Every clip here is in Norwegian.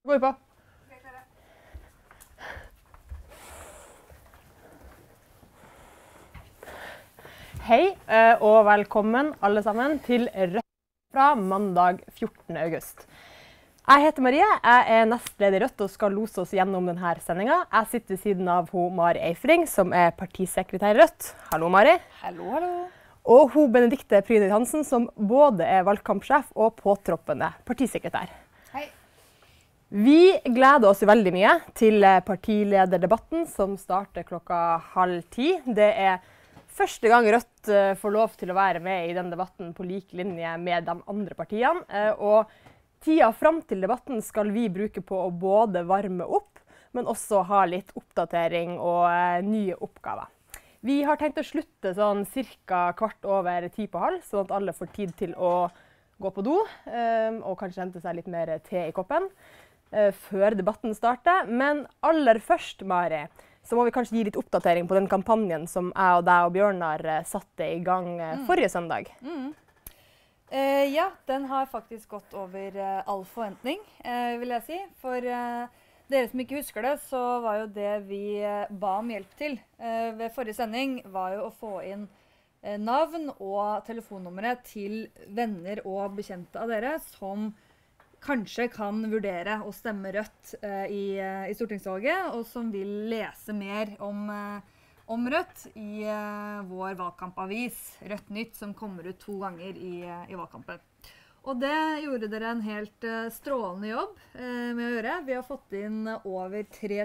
Går vi på. Hei og velkommen alle sammen til Rødt fra mandag 14. august. Jeg heter Marie, jeg er nestleder i Rødt og skal lose oss gjennom denne sendingen. Jeg sitter ved siden av Mari Eifring, som er partisekretær i Rødt. Hallo, Mari. Hallo, hallo. Og Benedikte Prydet Hansen, som både er valgkampsjef og påtroppende partisekretær. Hei. Vi gleder oss veldig mye til partilederdebatten som starter 9:30. Det er første gang Rødt får lov til å være med i den debatten på lik linje med de andre partiene. Og tida fram til debatten skal vi bruke på å både varme opp, men også ha litt oppdatering og nye oppgaver. Vi har tenkt å slutte sånn ca. 9:15, sånn at alle får tid til å gå på do og kanskje hente seg litt mer te i koppen før debatten starter. Men aller først, Mari, så må vi kanskje gi litt oppdatering på den kampanjen som jeg og deg og Bjørnar satte i gang forrige søndag. Ja, den har faktisk gått over all forventning, vil jeg si. For dere som ikke husker det, så var jo det vi ba om hjelp til ved forrige sending, var jo å få inn navn og telefonnumre til venner og bekjente av dere som kanskje kan vurdere å stemme Rødt i stortingsvalget, og som vil lese mer om Rødt i vår valgkampavis, Rødt Nytt, som kommer ut 2 ganger i valgkampen. Og det gjorde dere en helt strålende jobb med å gjøre. Vi har fått inn over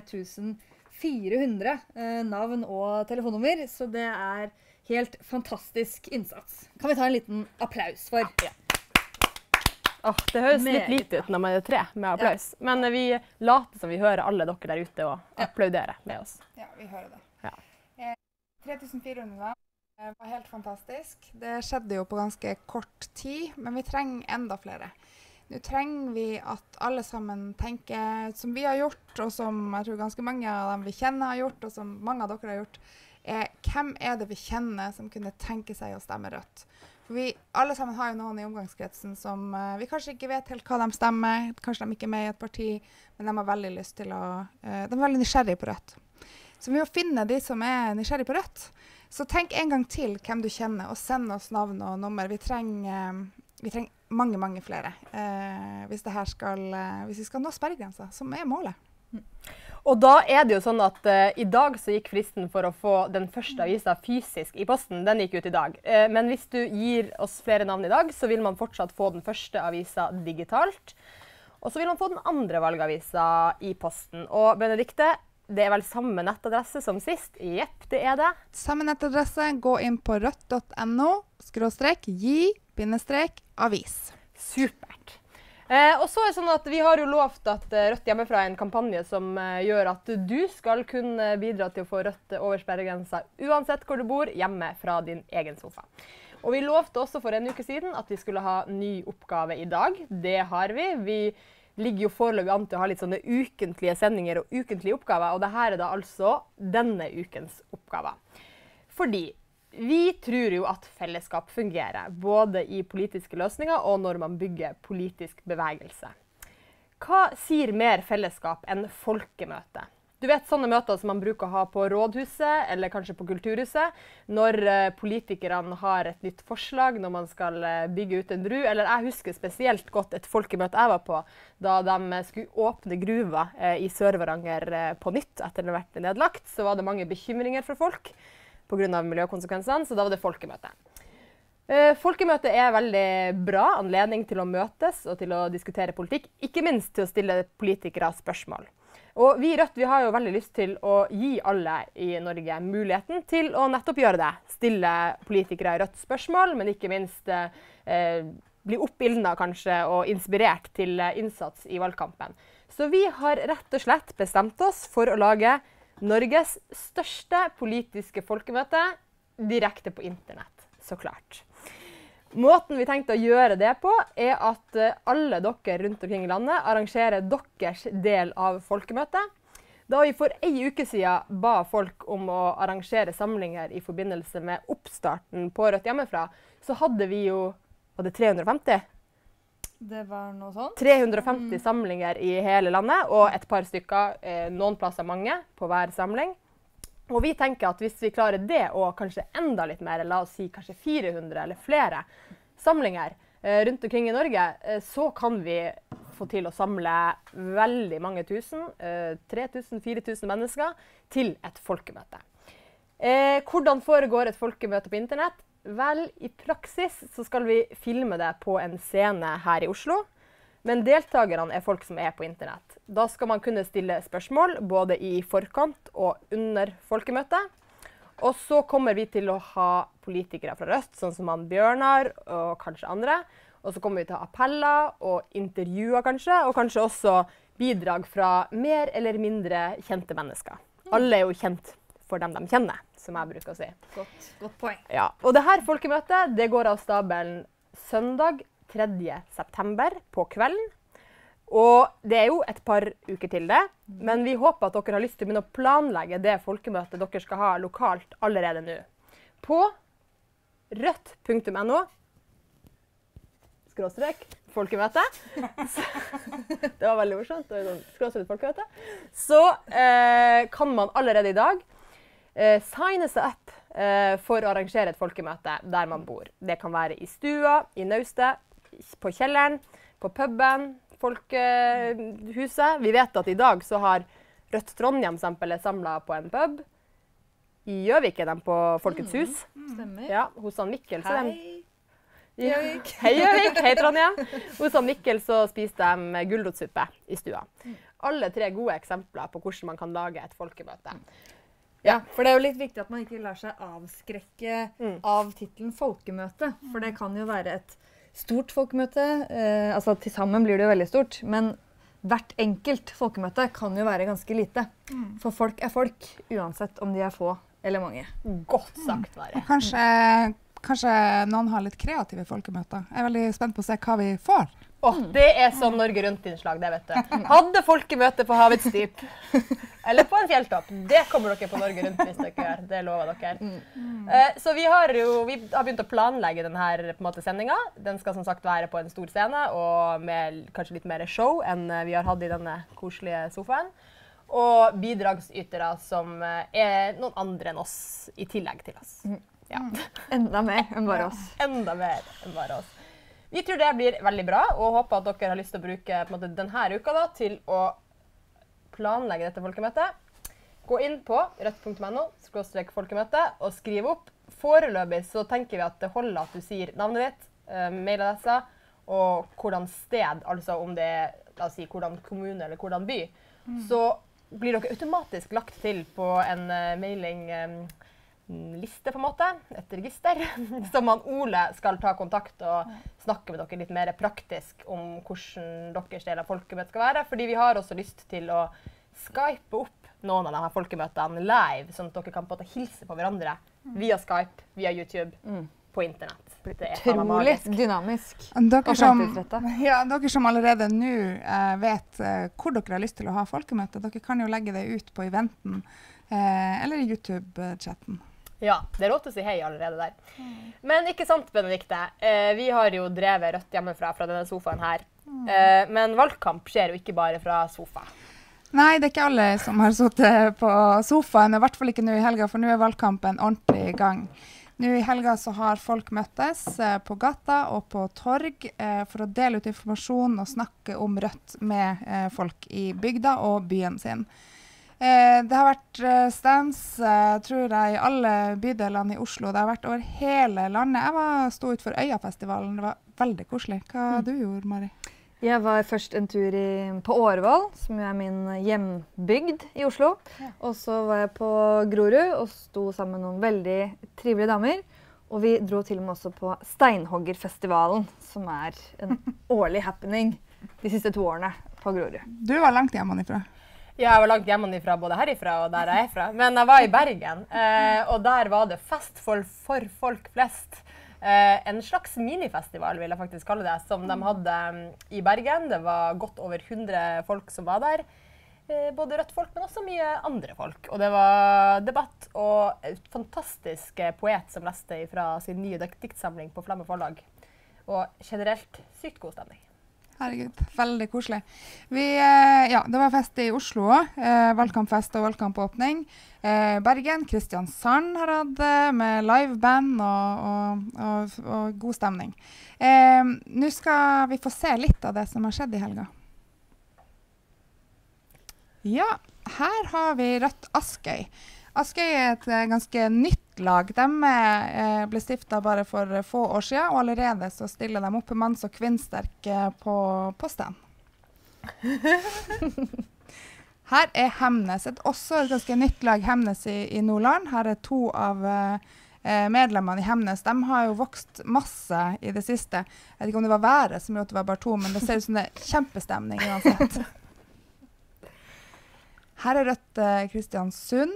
3400 navn og telefonnummer, så det er helt fantastisk innsats. Kan vi ta en liten applaus for? Ja. Det høres litt lite ut når man er 3 med applaus. Ja. Men vi later som vi hører alle dere der ute og applauderer med oss. Ja, vi hører det. Ja. 3400 var helt fantastisk. Det skjedde jo på ganske kort tid, men vi trenger enda flere. Nå trenger vi at alle sammen tenker som vi har gjort, og som jeg tror ganske mange av dem vi kjenner har gjort, og som mange av dere har gjort, hvem er det vi kjenner som kunne tenke seg å stemme Rødt? For vi alle sammen har jo noen i omgangskretsen som vi kanskje ikke vet helt hva de stemmer, kanskje de ikke er med i et parti, men de har veldig lyst til å, de er veldig nysgjerrige på Rødt. Så vi må finne de som er nysgjerrige på Rødt. Så tenk en gang til hvem du kjenner, og send oss navn og nummer. Vi trenger mange, mange flere hvis vi skal nå sperregrensa, som er målet. Og da er det jo sånn at i dag så gikk fristen for å få den første avisa fysisk i posten. Den gikk ut i dag. Men hvis du gir oss flere navn i dag, så vil man fortsatt få den første avisa digitalt. Og så vil man få den andre valgavisa i posten. Og Benedikte, det er vel samme nettadresse som sist? Jepp, det er det. Samme nettadresse. Gå inn på rødt.no/gi-avis. Supert. Og så er det sånn at vi har jo lovt at Rødt hjemmefra er en kampanje som gjør at du skal kunne bidra til å få Rødt over sperregrensa uansett hvor du bor, hjemme fra din egen sofa. Og vi lovte også for en uke siden at vi skulle ha ny oppgave i dag. Det har vi. Vi ligger jo foreløpig an til å ha litt sånne ukentlige sendinger og ukentlige oppgaver, og dette er da altså denne ukens oppgaver. Fordi vi tror jo at fellesskap fungerer, både i politiske løsninger og når man bygger politisk bevegelse. Hva sier mer fellesskap enn folkemøte? Du vet sånne møter som man bruker å ha på rådhuset, eller kanskje på kulturhuset, når politikerne har et nytt forslag, når man skal bygge ut en bru. Eller jeg husker spesielt godt et folkemøte jeg var på, da de skulle åpne gruva i Sør-Varanger på nytt etter den har vært nedlagt. Så var det mange bekymringer for folk på grunn av miljøkonsekvensene, så da var det folkemøte. Folkemøte er veldig bra anledning til å møtes og til å diskutere politikk, ikke minst til å stille politikere spørsmål. Og vi i Rødt vi har jo veldig lyst til å gi alle i Norge muligheten til å nettopp gjøre det. Stille politikere i Rødt spørsmål, men ikke minst bli oppildnet kanskje og inspirert til innsats i valgkampen. Så vi har rett og slett bestemt oss for å lage Norges største politiske folkemøte direkte på internett, så klart. Måten vi tenkte å gjøre det på er at alle dere rundt omkring i landet arrangerer deres del av folkemøtet. Da vi for en uke siden ba folk om å arrangere samlinger i forbindelse med oppstarten på Rødt hjemmefra, så hadde vi jo, var det 350? Det var noe sånt. 350 samlinger i hele landet, og et par stykker, noen plasser mange, på hver samling. Og vi tenker at hvis vi klarer det, og kanskje enda litt mer, la oss si kanskje 400 eller flere samlinger rundt omkring i Norge, så kan vi få til å samle veldig mange tusen, 3000-4000 mennesker, til et folkemøte. Hvordan foregår et folkemøte på internett? Vel, i praksis så skal vi filme det på en scene her i Oslo, men deltakerne folk som på internett. Da skal man kunne stille spørsmål både i forkant og under folkemøtet. Og så kommer vi til å ha politikere fra Rødt, sånn som Bjørnar og kanskje andre. Og så kommer vi til å ha appeller og intervjuer kanskje, og kanskje også bidrag fra mer eller mindre kjente mennesker. Alle jo kjent for dem de kjenner, som jeg bruker å si. Godt poeng. Ja, og det her folkemøtet, det går av stabelen søndag 3. september på kvelden. Og det jo et par uker til det, men vi håper at dere har lyst til å begynne å planlegge det folkemøtet dere skal ha lokalt allerede nå. På rødt.no /folkemøte. Det var veldig morsomt. /folkemøte. Så kan man allerede i dag signe seg opp for å arrangere et folkemøte der man bor. Det kan være i stua, i naustet, på kjelleren, på puben, folkehuset. Vi vet at i dag så har Rødt Trondheim samlet på en pub. I Gjøvik de på Folkets hus. Stemmer. Ja, hos Mikkel. Hei, Gjøvik. Hei Gjøvik, hei Trondheim. Hos Mikkel så spiser de gulrotsuppe i stua. Alle 3 gode eksempler på hvordan man kan lage et folkemøte. Ja, for det jo litt viktig at man ikke lar seg avskrekke av titelen folkemøte. For det kan jo være et stort folkemøte. Altså til sammen blir det jo veldig stort. Men hvert enkelt folkemøte kan jo være ganske lite. For folk folk, uansett om de få eller mange. Godt sagt, Mari. Kanskje noen har litt kreative folkemøter. Jeg veldig spent på å se hva vi får. Det sånn Norge Rundt-innslag, det vet du. Hadde folkemøte på havets dyp. Eller på en fjelltopp. Det kommer dere på Norge Rundt hvis dere gjør. Det lover dere. Så vi har begynt å planlegge denne sendingen. Den skal som sagt være på en stor scene, og med kanskje litt mer show enn vi har hatt i denne koselige sofaen. Og bidragsytere som noen andre enn oss, i tillegg til oss. Ja. Enda mer enn bare oss. Enda mer enn bare oss. Vi tror det blir veldig bra, og håper at dere har lyst til å bruke denne uka da, til å planlegge dette folkemøtet. Gå inn på rødt.no/folkemøte og skriv opp. Foreløpig så tenker vi at det holder at du sier navnet ditt, mailadresse og hvordan sted, altså om det la oss si, hvordan kommune eller hvordan by. Så blir dere automatisk lagt til på en mailing liste på en måte, et register, som Ole skal ta kontakt og snakke med dere litt mer praktisk om hvordan deres del av folkemøtet skal være, fordi vi har også lyst til å skype opp noen av disse folkemøtene live, sånn at dere kan på en måte hilse på hverandre via Skype, via YouTube, på internett. Utrolig dynamisk og fremtidsrettet. Dere som allerede nå vet hvor dere har lyst til å ha folkemøte, dere kan jo legge det ut på eventen eller i YouTube-chatten. Ja, det er lov til å si hei allerede der. Men ikke sant, Benedikte? Vi har jo drevet Rødt hjemmefra fra denne sofaen her. Men valgkamp skjer jo ikke bare fra sofa. Nei, det er ikke alle som har sittet på sofaen, i hvert fall ikke nå i helga, for nå er valgkampen ordentlig i gang. Nå i helga så har folk møttes på gata og på torg for å dele ut informasjon og snakke om Rødt med folk i bygda og byen sin. Det har vært stands, tror jeg, i alle bydelene i Oslo. Det har vært over hele landet. Jeg sto ut for Øyafestivalen. Det var veldig koselig. Hva du gjorde, Mari? Jeg var først en tur på Årvoll, som jo er min hjembygd i Oslo. Og så var jeg på Grorud og sto sammen med noen veldig trivelige damer. Og vi dro til og med også på Steinhoggerfestivalen, som er en årlig happening de siste 2 årene på Grorud. Du var langt hjemmefra. Ja, jeg var langt hjemmefra både herifra og der jeg fra. Men jeg var i Bergen, og der var det fest for folk flest. En slags minifestival, vil jeg faktisk kalle det, som de hadde i Bergen. Det var godt over 100 folk som var der. Både rødt folk, men også mye andre folk. Og det var debatt og en fantastisk poet som leste fra sin nye diktsamling på Flamme forlag. Og generelt sykt god stemning. Herregud, veldig koselig. Det var fest i Oslo også. Valgkampfest og valgkampåpning. Bergen, Kristiansand har hatt med liveband og god stemning. Nå skal vi få se litt av det som har skjedd i helga. Ja, her har vi Rødt Askøy. Askøy er et ganske nytt lag. De ble stiftet bare for få år siden, og allerede så stiller de opp manns- og kvinnsterke på stand. Her er Hemnes, også et ganske nytt lag, Hemnes i Nordland. Her er 2 av medlemmene i Hemnes. De har jo vokst masse i det siste. Jeg vet ikke om det var været som gjorde at det var bare 2, men det ser ut som det er kjempestemning uansett. Her er Rødt Kristiansund.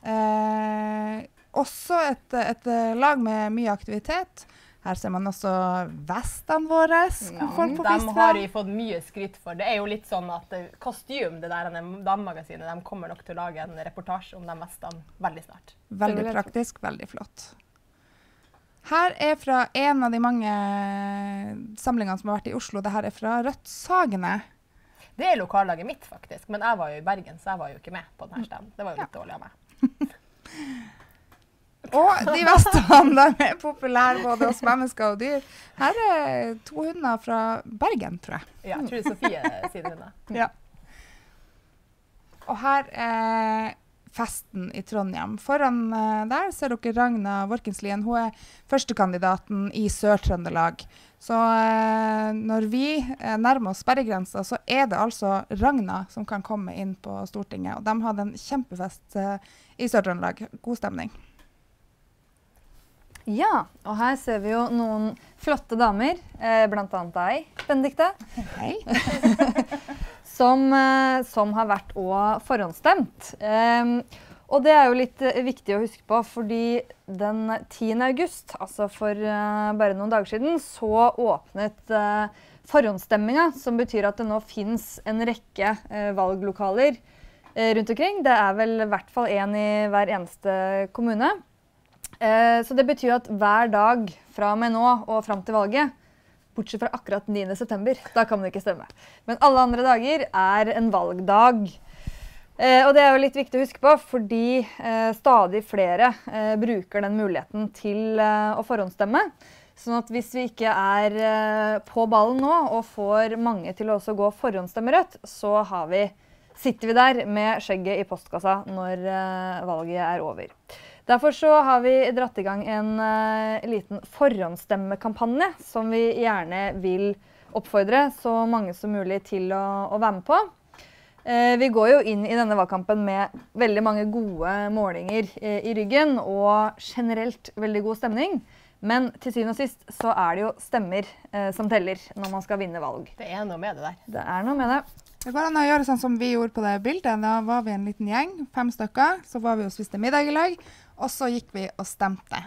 Også et lag med mye aktivitet. Her ser man også vestene våre. De har vi fått mye skryt for. Det er jo litt sånn at kostym, det der damemagasinet, de kommer nok til å lage en reportasje om de vestene veldig snart. Veldig praktisk, veldig flott. Her er fra en av de mange samlingene som har vært i Oslo. Dette er fra Rødt Sagene. Det er lokallaget mitt, faktisk. Men jeg var jo i Bergen, så jeg var jo ikke med på denne stedet. Det var jo litt dårlig av meg. Og de vestene er populære både hos mennesker og dyr. Her er 2 hunder fra Bergen, tror jeg. Ja, jeg tror det er Sofie sine hunder. Ja. Og her er festen i Trondheim. Foran der ser dere Ragna Vorkenslien. Hun er førstekandidaten i Sør-Trøndelag. Så når vi nærmer oss sperregrensa, så er det altså Ragna som kan komme inn på Stortinget. Og de hadde en kjempefest i Sør-Trøndelag. God stemning. Ja, og her ser vi jo noen flotte damer, blant annet deg, Benedikte. Hei. som har vært og forhåndsstemt. Og det er jo litt viktig å huske på, fordi den 10. august, altså for bare noen dager siden, så åpnet forhåndsstemminga, som betyr at det nå finnes en rekke valglokaler rundt omkring. Det er vel i hvert fall en i hver eneste kommune. Så det betyr at hver dag fra og med nå og frem til valget, bortsett fra akkurat 9. september, da kan man ikke stemme. Men alle andre dager er en valgdag. Og det er jo litt viktig å huske på, fordi stadig flere bruker den muligheten til å forhåndsstemme. Sånn at hvis vi ikke er på ballen nå og får mange til å også gå forhåndsstemme rødt, så sitter vi der med skjegget i postkassa når valget er over. Derfor så har vi dratt i gang en liten forhåndssstemmekampanje som vi gjerne vil oppfordre så mange som mulig til å være med på. Vi går jo inn i denne valgkampen med veldig mange gode målinger i ryggen og generelt veldig god stemning. Men til syvende og sist så er det jo stemmer som teller når man skal vinne valg. Det er noe med det der. Det er noe med det. Det går an å gjøre sånn som vi gjorde på det bildet. Da var vi en liten gjeng, 5 stykker. Så var vi og spiste middag i lag, og så gikk vi og stemte.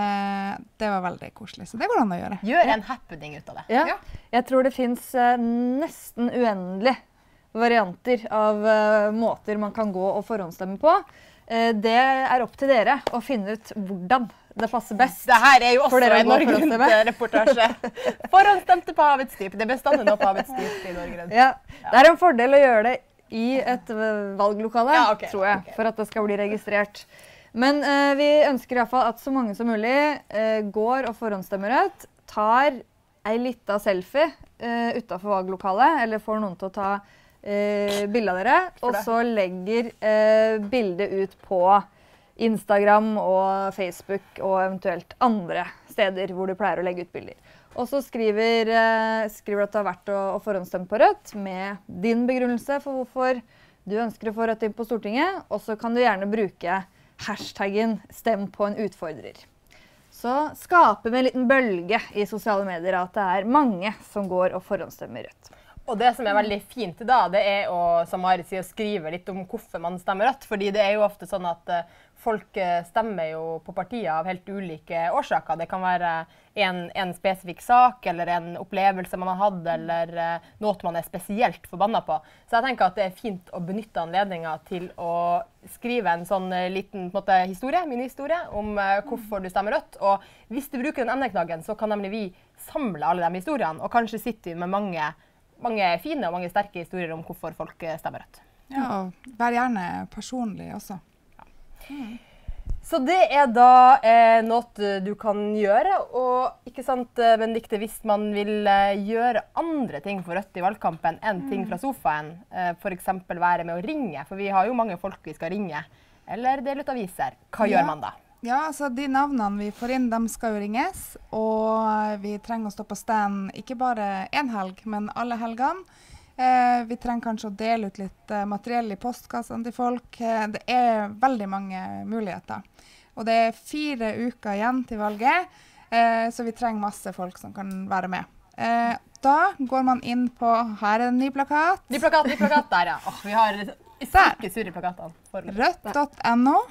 Det var veldig koselig, så det går an å gjøre. Gjør en happening ut av det. Ja. Jeg tror det finnes nesten uendelige varianter av måter man kan gå og forhåndsstemme på. Det er opp til dere å finne ut hvordan det passer best. Det her er jo også en Norge Rundt-reportasje. Forhåndsstemte på havets dyp. Det bestander nå på havets dyp i Norge Rundt. Ja. Det er en fordel å gjøre det i et valglokale, tror jeg, for at det skal bli registrert. Men vi ønsker i hvert fall at så mange som mulig går og forhåndsstemmer rødt, tar en liten selfie utenfor valglokalet, eller får noen til å ta bilde av dere, og så legger bildet ut på Instagram og Facebook og eventuelt andre steder hvor du pleier å legge ut bilder. Og så skriver at det har vært å forhåndsstemme på rødt med din begrunnelse for hvorfor du ønsker å få rødt inn på Stortinget, og så kan du gjerne bruke hashtaggen «Stem på en utfordrer». Så skaper vi en liten bølge i sosiale medier at det er mange som går og forhåndsstemmer rødt. Og det som er veldig fint da, det er å, som Mari sier, skrive litt om hvorfor man stemmer rødt. Fordi det er jo ofte sånn at folk stemmer jo på partier av helt ulike årsaker. Det kan være en spesifikk sak, eller en opplevelse man har hatt, eller noe man er spesielt forbannet på. Så jeg tenker at det er fint å benytte anledningen til å skrive en sånn liten minihistorie om hvorfor du stemmer rødt. Og hvis du bruker den emneknaggen, så kan nemlig vi samle alle de historiene, og kanskje sitte med mange mange fine og mange sterke historier om hvorfor folk stemmer rødt. Ja, og vær gjerne personlig også. Så det da noe du kan gjøre, og ikke sant, Benedikte, hvis man vil gjøre andre ting for Rødt i valgkampen enn ting fra sofaen, for eksempel være med å ringe, for vi har jo mange folk vi skal ringe, eller dele ut aviser. Hva gjør man da? Ja, altså de navnene vi får inn, de skal jo ringes, og vi trenger å stå på stand ikke bare en helg, men alle helgene. Vi trenger kanskje å dele ut litt materiell i postkassene til folk. Det veldig mange muligheter. Og det 4 uker igjen til valget, så vi trenger masse folk som kan være med. Da går man inn på, her en ny plakat. Ny plakat der, ja. Vi har ikke surre plakatene. Rødt.no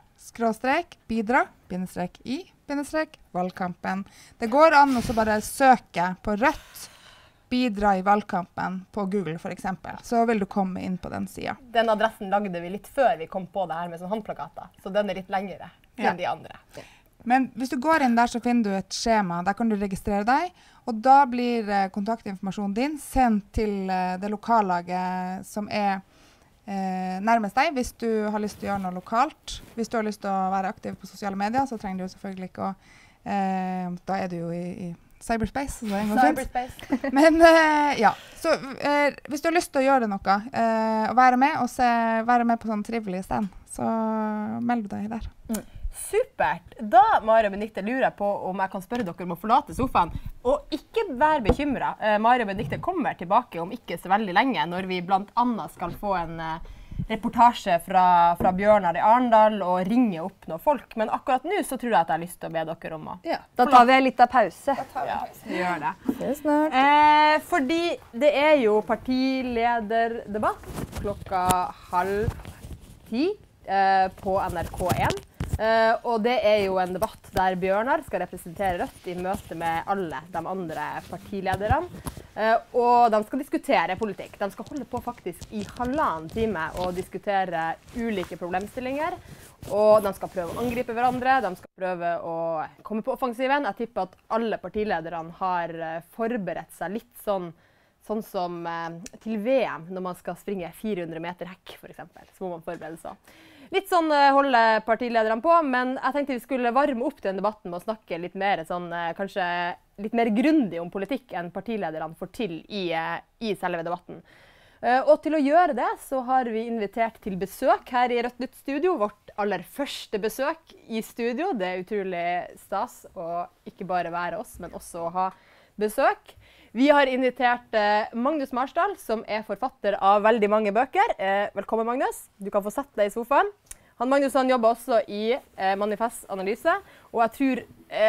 /bidra-i-valgkampen. Det går an å så bare søke på Rødt bidra i valgkampen på Google for eksempel, så vil du komme inn på den siden. Den adressen lagde vi litt før vi kom på det her med sånn håndplakater, så den litt lengre enn de andre. Men hvis du går inn der, så finner du et skjema, der kan du registrere deg, og da blir kontaktinformasjonen din sendt til det lokallaget som nærmest deg, hvis du har lyst til å gjøre noe lokalt. Hvis du har lyst til å være aktiv på sosiale medier, så trenger du jo selvfølgelig ikke å, da du jo i cyberspace, så det en gang fint. Men ja, så hvis du har lyst til å gjøre noe, og være med på sånn trivelig stand, så meld deg der. Supert! Da, Mari og Benedikte, lurer jeg på om jeg kan spørre dere om å forlate sofaen, og ikke være bekymret. Mari og Benedikte kommer tilbake om ikke så veldig lenge, når vi blant annet skal få en reportasje fra Bjørnar i Arendal og ringe opp noen folk. Men akkurat nå så tror jeg at jeg har lyst til å be dere om å... Ja, da tar vi litt av pause. Ja, vi gjør det. Det snart. Fordi det jo partilederdebatt klokka 9:30 på NRK1. Og det jo en debatt der Bjørnar skal representere Rødt i møte med alle de andre partilederne. Og de skal diskutere politikk. De skal holde på faktisk i 1,5 time og diskutere ulike problemstillinger. Og de skal prøve å angripe hverandre, de skal prøve å komme på offensiven. Jeg tipper at alle partilederne har forberedt seg litt sånn som til VM, når man skal springe 400 meter hekk, for eksempel. Så må man forberede seg. Litt sånn holder partilederne på, men jeg tenkte vi skulle varme opp den debatten med å snakke litt mer sånn, kanskje litt mer grundig om politikk enn partilederne får til i selve debatten. Og til å gjøre det, så har vi invitert til besøk her i Rødt Nytt Studio, vårt aller første besøk i studio. Det utrolig stas å ikke bare være oss, men også å ha besøk. Vi har invitert Magnus Marsdal, som forfatter av veldig mange bøker. Velkommen, Magnus. Du kan få sette deg i sofaen. Magnus jobber også i Manifest Analyse, og jeg tror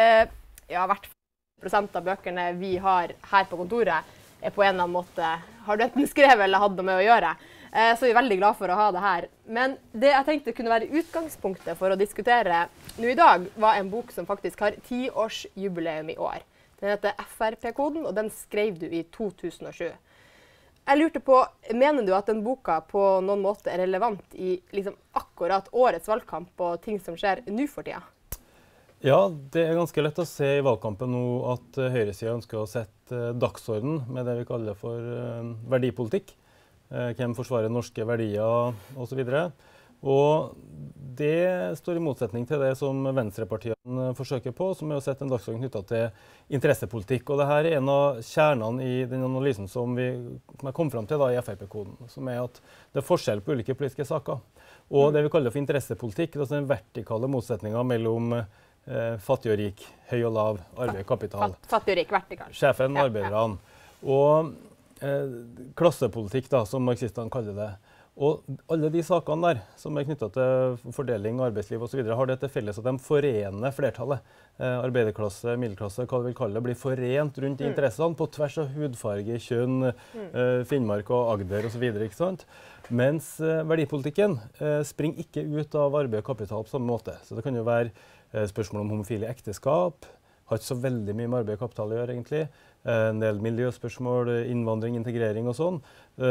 hvert 40% av bøkene vi har her på kontoret på en eller annen måte, har du enten skrevet eller hatt noe med å gjøre. Så vi veldig glad for å ha det her. Men det jeg tenkte kunne være utgangspunktet for å diskutere nå i dag, var en bok som faktisk har 10-årsjubileum i år. Den heter FRP-koden, og den skrev du i 2007. Jeg lurte på, mener du at den boka på noen måte relevant i liksom akkurat årets valgkamp og ting som skjer nå for tida? Ja, det ganske lett å se i valgkampen nå at høyresiden ønsker å sette dagsorden med det vi kaller for verdipolitikk. Hvem forsvarer norske verdier og så videre. Og det står i motsetning til det som venstrepartiene forsøker på, som å sette en dagsorden knyttet til interessepolitikk. Og dette en av kjernene i den analysen som vi kom frem til i FRP-koden, som at det forskjell på ulike politiske saker. Og det vi kaller for interessepolitikk, det den vertikale motsetningen mellom fattig og rik, høy og lav, arbeid og kapital. Fattig og rik, vertikal. Sjefen, arbeiderne. Og klassepolitikk, som marxistene kaller det. Og alle de sakene der, som knyttet til fordeling, arbeidsliv og så videre, har det til felles at de forener flertallet. Arbeiderklasse, middelklasse, hva du vil kalle det, blir forent rundt interessene på tvers av hudfarge, kjønn, Finnmark og Agder og så videre, ikke sant? Mens verdipolitikken springer ikke ut av arbeid og kapital på samme måte. Så det kan jo være spørsmål om homofile ekteskap, har ikke så veldig mye med arbeid og kapital å gjøre egentlig. En del miljøspørsmål, innvandring, integrering og sånn,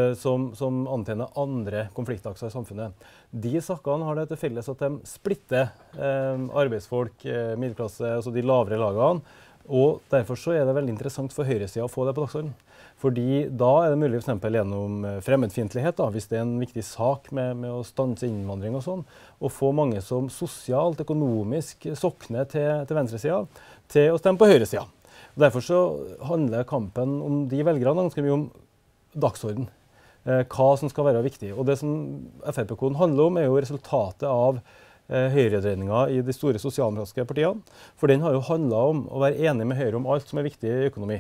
som antenner andre konfliktakser i samfunnet. De sakene har det til felles at de splitter arbeidsfolk, middelklasse, altså de lavere lagene, Og derfor så er det veldig interessant for høyresiden å få det på dagsordenen. Fordi da er det mulig for eksempel gjennom fremmedfiendtlighet, da, hvis det er en viktig sak med å stanse innvandring og sånn, å få mange som sosialt, økonomisk sokner til venstresiden, til å stemme på høyresiden. Derfor så handler kampen om de velgerne ganske mye om dagsorden. Hva som skal være viktig. Og det som FrP-koden handler om, er jo resultatet av høyredreininga i de store sosialdemokratiske partiene. For den har jo handlet om å være enig med Høyre om alt som er viktig i økonomi.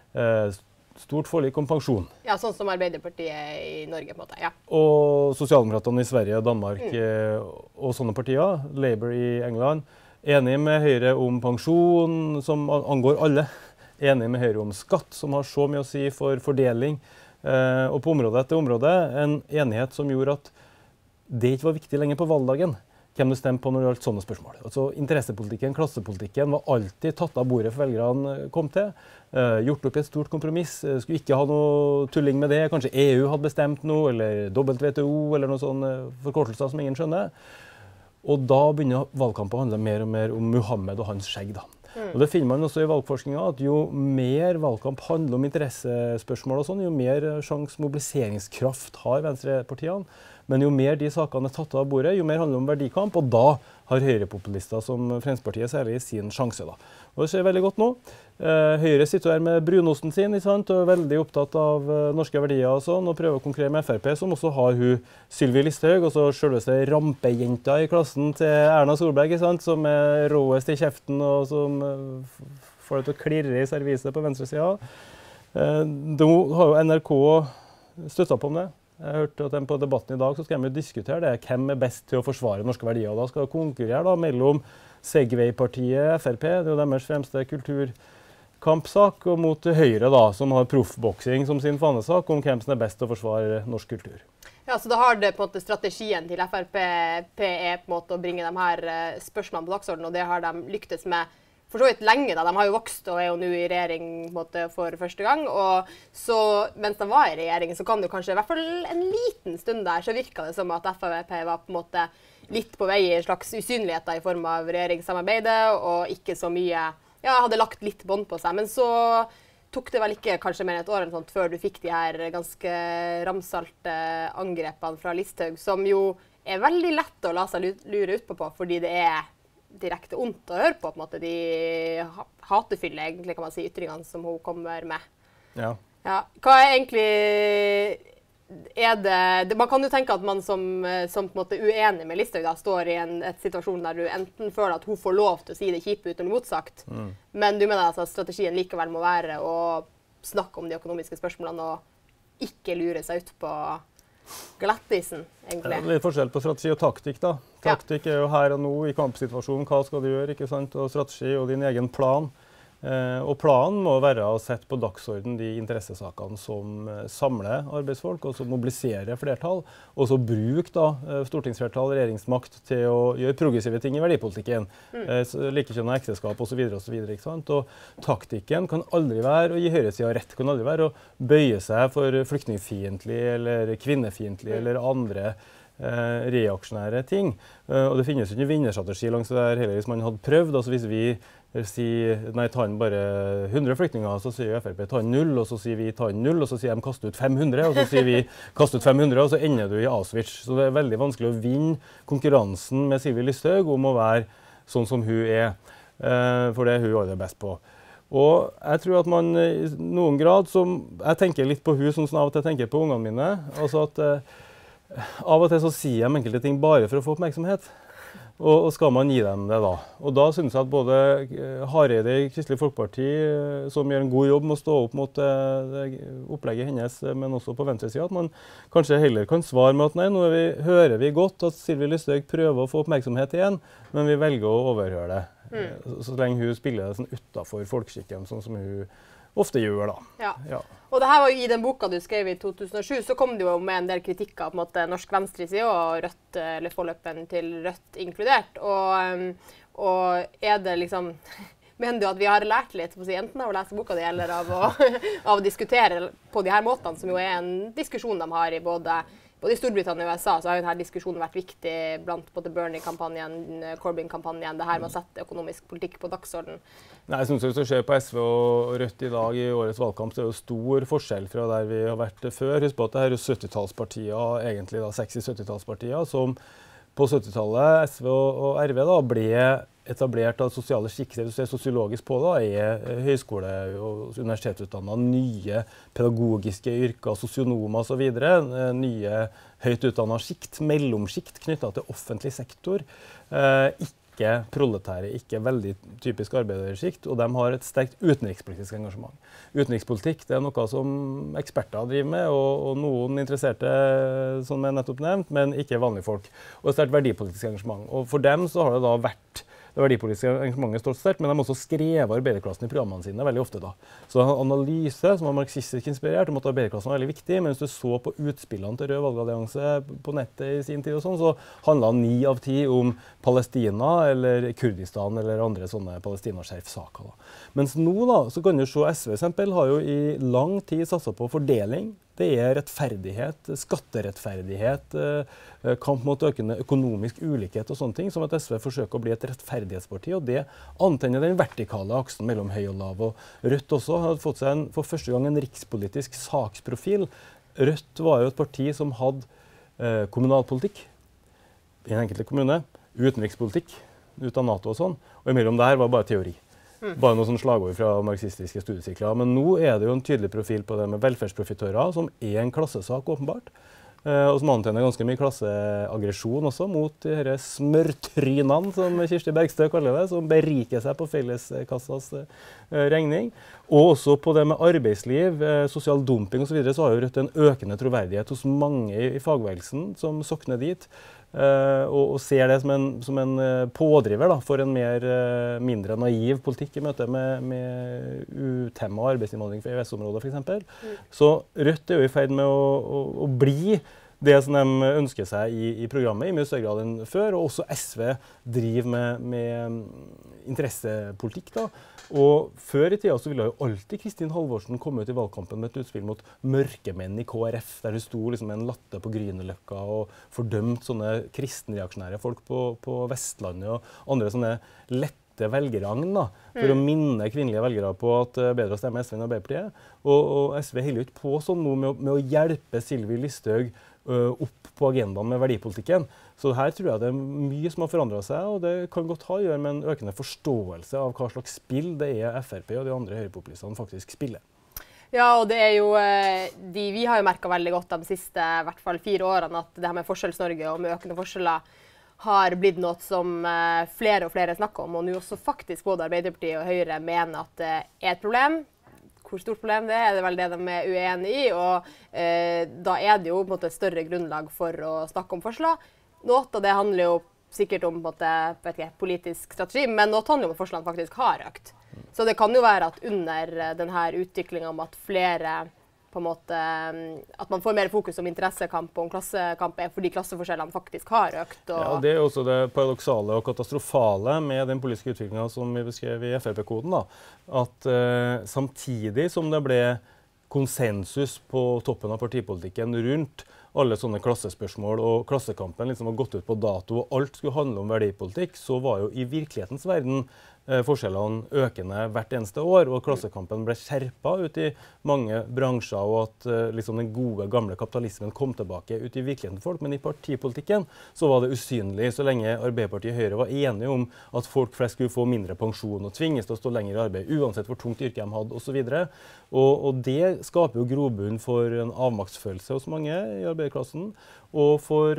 Stort forlik om pensjon. Ja, sånn som Arbeiderpartiet i Norge, på en måte. Ja. Og sosialdemokratene i Sverige og Danmark og sånne partier, Labour i England, enig med Høyre om pensjon, som angår alle. Enig med Høyre om skatt, som har så mye å si for fordeling. Og på område etter område en enighet som gjorde at det ikke var viktig lenger på valgdagen hvem du stemte på når det gjaldt sånne spørsmål. Altså, interessepolitikken, klassepolitikken var alltid tatt av bordet for velgerne kom til. Gjort opp i et stort kompromiss. Skulle ikke ha noe tulling med det. Kanskje EU hadde bestemt noe, eller WTO, eller noen sånne forkortelser som ingen skjønner. Og da begynner valgkampen å handle mer og mer om Muhammed og hans skjegg. Da. Og det finner man også i valgforskninga, at jo mer valgkamp handler om interessespørsmål og sånn, jo mer sjans mobiliseringskraft har venstrepartiene. Men jo mer de sakene er tatt av bordet, jo mer handler det om verdikamp, og da har høyrepopulister som Fremskrittspartiet særlig sin sjanse. Da. Og det skjer veldig godt nå. Høyre sitter her med brunosten sin, ikke sant, og er veldig opptatt av norske verdier og sånn, og prøver å konkurrere med FrP, som også har hun Sylvi Listhaug, og så selveste rampejenta i klassen til Erna Solberg, ikke sant, som er råest i kjeften, og som får det til å klirre i serviset på venstresida. Da har jo NRK støttet på om det. Jeg hørte at på debatten i dag så skal de diskutere det. Hvem er best til å forsvare norske verdier? Da skal de konkurrere da, mellom Segway-partiet, FrP, det er jo deres fremste kulturkampsak, og mot Høyre, da, som har proffboksing som sin fanesak, om hvem som er best til å forsvare norsk kultur. Ja, så da har det på en måte strategien til FrP på en måte å bringe de her spørsmålene på dagsordenen, og det har de lyktes med for så vidt lenge. Da. De har jo vokst og er jo nå i regjering på en måte, for første gang. Og så mens de var i regjering, så kan det jo kanskje i hvert fall en liten stund der, så virka det som at FrP var på en måte litt på vei i en slags usynlighet da, i form av regjeringssamarbeidet, og ikke så mye, ja, hadde lagt litt bånd på seg. Men så tok det vel ikke kanskje mer enn et år eller sånt, før du fikk de her ganske ramsalte angrepene fra Listhaug, som jo er veldig lett å la seg lure ut på, fordi det er direkte ondt å høre på en måte, de hatefylle, egentlig, kan man si, ytringene som hun kommer med. Ja. Ja. Hva er egentlig man kan jo tenke at man som på en måte uenig med Listhaug da, står i et situasjon der du enten føler at hun får lov til å si det kjipe uten motsagt, men du mener altså at strategien likevel må være å snakke om de økonomiske spørsmålene og ikke lure seg ut på glattisen, egentlig. Det er litt forskjell på strategi og taktikk, da. Taktikk er jo her og nå i kampsituasjonen. Hva skal du gjøre, ikke sant? Og strategi og din egen plan. Og planen må være å sette på dagsorden de interessesakene som samler arbeidsfolk, og som mobiliserer flertall, og så bruke da stortingsflertall, regjeringsmakt til å gjøre progressive ting i verdipolitikken. Likekjønnet ekteskap og så videre, ikke sant? Og taktikken kan aldri være å gi høyresiden rett, kan aldri være å bøye seg for flyktningfiendtlig eller kvinnefiendtlig eller andre reaksjonære ting. Og det finnes jo ikke vinnerstrategi langs det der heller hvis man hadde prøvd. Altså hvis vi sier nei, ta inn bare 100 flyktninger, så sier FrP ta inn 0, og så sier vi ta inn 0, og så sier de kaste ut 500, og så sier vi kaste ut 500, og så ender du i Auschwitz. Så det er veldig vanskelig å vinne konkurransen med Sylvi Listhaug om å være sånn som hun er, for det er hun aller best på. Og jeg tror at man i noen grad, jeg tenker litt på hun som av og til tenker på ungene mine, altså at av og til så sier jeg enkelte ting bare for å få oppmerksomhet. Og skal man gi dem det da? Og da synes jeg at både Hareide i Kristelig Folkeparti, som gjør en god jobb med å stå opp mot det opplegget hennes, men også på venstresiden, at man kanskje heller kan svare med at nei, nå hører vi godt at Sylvi Listhaug prøver å få oppmerksomhet igjen, men vi velger å overhøre det. Så lenge hun spiller det sånn utenfor folkeskikken, sånn som hun ofte gjør da. Ja. Ja. Og det her var jo i den boka du skrev i 2007, så kom det jo med en del kritikk av på en måte, norsk venstreside og Rødt, eller forløpen til Rødt inkludert. Og er det liksom, mener du at vi har lært litt, enten av å lese boka di, eller av å diskutere på de her måtene, som jo er en diskusjon de har i både både i Storbritannia og USA så har jo denne diskusjonen vært viktig blant både Bernie-kampanjen, Corbyn-kampanjen, det her med å sette økonomisk politikk på dagsorden. Nei, jeg synes hvis du ser på SV og Rødt i dag i årets valgkamp, så er det jo stor forskjell fra der vi har vært før. Husk på at det her er 70-tallspartier, egentlig da 60-70-tallspartier, som på 70-tallet, SV og RV, da, ble etablert av sosiale skikker. Hvis du ser sosiologisk på det, er høyskole- og universitetsutdannet nye pedagogiske yrker, sosionomer og så videre, nye høyt utdannet skikt, mellomskikt knyttet til offentlig sektor, ikke proletære, ikke veldig typisk arbeiderskikt, og de har et sterkt utenrikspolitisk engasjement. Utenrikspolitikk det er noe som eksperter driver med, og noen interesserte, som jeg nettopp nevnt, men ikke vanlige folk. Og et sterkt verdipolitisk engasjement. Og for dem så har det da vært det verdipolitiske engasjementet stått sterkt, men de har også skrevet arbeiderklassen i programmene sine veldig ofte da. Så en analyse som var marxistisk inspirert om at arbeiderklassen var veldig viktig, men hvis du så på utspillene til Rød valgallianse på nettet i sin tid og sånn, så handlet 9 av 10 om Palestina eller Kurdistan eller andre sånne palestinaskjerf-saker. Mens nå da, så kan du se SV eksempel har jo i lang tid satset på fordeling. Det er rettferdighet, skatterettferdighet, kamp mot økende økonomisk ulikhet og sånne ting, som at SV forsøker å bli et rettferdighetsparti, og det antenner den vertikale aksen mellom høy og lav. Og Rødt også har fått seg for første gang en rikspolitisk saksprofil. Rødt var jo et parti som hadde kommunalpolitikk i en enkelte kommune, utenrikspolitikk ut av NATO og sånn, og imellom der var bare teori. Bare noen sånne slagord fra marxistiske studiesykler. Men nå er det jo en tydelig profil på det med velferdsprofitører, som er en klassesak åpenbart. Og som antenner ganske mye klasseaggresjon også mot de her smørtrynene, som Kirsti Bergstø kaller det, som beriker seg på felleskassas regning. Og også på det med arbeidsliv, sosial dumping og så videre, så har jo Rødt en økende troverdighet hos mange i fagbevegelsen som sokner dit. Og ser det som en pådriver da, for en mindre naiv politikk i møte med utemmet arbeidsinnvandring fra EØS-området for eksempel. Så Rødt er jo i ferd med å bli det som de ønsker seg i programmet i mye større grad enn før, og også SV driver med interessepolitikk da. Og før i tida så ville jo alltid Kristin Halvorsen komme ut i valgkampen med et utspill mot mørkemenn i KrF, der hun sto liksom med en latte på Grünerløkka og fordømt sånne kristenreaksjonære folk på Vestlandet og andre sånne lette velgeragn da, for å minne kvinnelige velgere på at det er bedre å stemme SV enn Arbeiderpartiet. Og SV holder jo ikke på sånn nå med å hjelpe Sylvi Listhaug opp på agendaen med verdipolitikken. Så her tror jeg det er mye som har forandret seg, og det kan godt ha å gjøre med en økende forståelse av hva slags spill det er Frp og de andre høyrepopulistene faktisk spiller. Ja, og det er jo, vi har jo merket veldig godt de siste i hvert fall 4 årene at det her med Forskjells-Norge og med økende forskjeller har blitt noe som flere og flere snakker om, og nå også faktisk både Arbeiderpartiet og Høyre mener at det er et problem. Hvor stort problem det er vel det de er uenige i, og da er det jo på en måte større grunnlag for å snakke om forskjeller. Noe av det handler jo sikkert om på en måte, vet ikke, politisk strategi, men noe handler om at forskjellene faktisk har økt. Så det kan jo være at under denne utviklingen om at flere på en måte, at man får mer fokus om interessekamp og om klassekamp er fordi klasseforskjellene faktisk har økt. Og ja, det er også det paradoksale og katastrofale med den politiske utviklingen som vi beskrev i FRP-koden, da. At samtidig som det ble konsensus på toppen av partipolitikken rundt alle sånne klassespørsmål, og klassekampen liksom har gått ut på dato, og alt skulle handle om verdipolitikk, så var jo i virkelighetens verden forskjellene økende hvert eneste år, og klassekampen ble skjerpet ut i mange bransjer, og at liksom den gode, gamle kapitalismen kom tilbake ut i virkeligheten folk, men i partipolitikken så var det usynlig, så lenge Arbeiderpartiet og Høyre var enige om at folk flest skulle få mindre pensjon og tvinges til å stå lenger i arbeid, uansett hvor tungt yrke de hadde, og så videre. Og det skaper jo grobunn for en avmaktsfølelse hos mange i arbeiderklassen, og for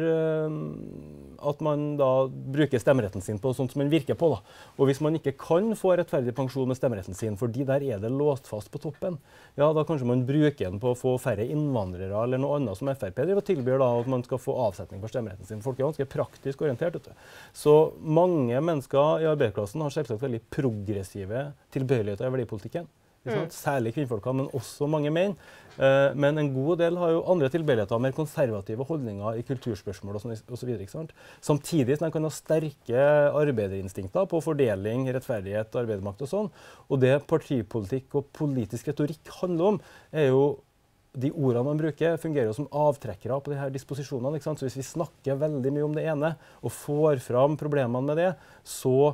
at man da bruker stemmeretten sin på sånt som man virker på da. Og hvis man ikke kan få rettferdig pensjon med stemmeretten sin, fordi der er det låst fast på toppen, ja, da kanskje man bruker den på å få færre innvandrere eller noe annet som Frp driver og tilbyr da, at man skal få avsetning for stemmeretten sin. Folk er ganske praktisk orientert, vet du. Så mange mennesker i arbeiderklassen har selvsagt veldig progressive tilbøyeligheter i verdipolitikken. Særlig kvinnfolka, men også mange menn. Men en god del har jo andre tilbøyeligheter, mer konservative holdninger i kulturspørsmål og så videre, ikke sant? Samtidig som de kan ha sterke arbeiderinstinkter på fordeling, rettferdighet, arbeidermakt og sånn. Og det partipolitikk og politisk retorikk handler om, er jo de ordene man bruker fungerer jo som avtrekkere på de her disposisjonene, ikke sant? Så hvis vi snakker veldig mye om det ene, og får fram problemene med det, så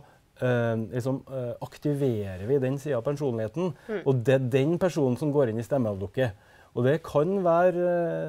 aktiverer vi den siden av personligheten, og det er den personen som går inn i stemmeavlukket. Og det kan være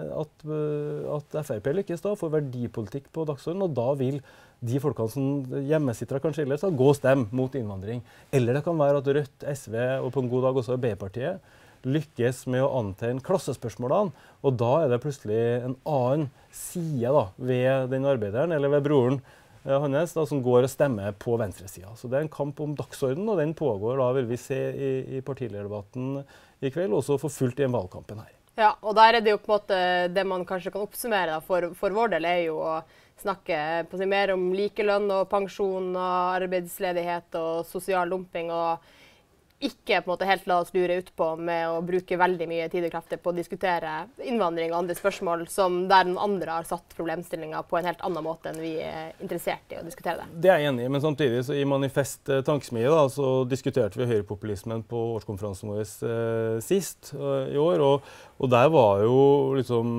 at FrP lykkes da, får verdipolitikk på dagsordenen, og da vil de folkene som hjemmesitter kanskje ellers gå og stemme mot innvandring. Eller det kan være at Rødt, SV og på en god dag også Arbeiderpartiet lykkes med å antenne klassespørsmålene, og da er det plutselig en annen side da, ved den arbeideren, eller ved broren hans, da, som går og stemmer på venstresiden. Så det er en kamp om dagsordenen, og den pågår da, vil vi se i partilederdebatten i kveld, også for fullt i en valgkampen her. Ja, og der er det jo på en måte det man kanskje kan oppsummere da, for vår del er jo å snakke på seg mer om likelønn og pensjon og arbeidsledighet og sosial dumping, og ikke på en måte helt la oss lure ut på med å bruke veldig mye tid og krefter på å diskutere innvandring og andre spørsmål der noen andre har satt problemstillinger på en helt annen måte enn vi er interessert i å diskutere det. Det er jeg enig i, men samtidig så i Manifest Tankesmie da, så diskuterte vi høyrepopulismen på årskonferansen vår sist i år, og der var jo liksom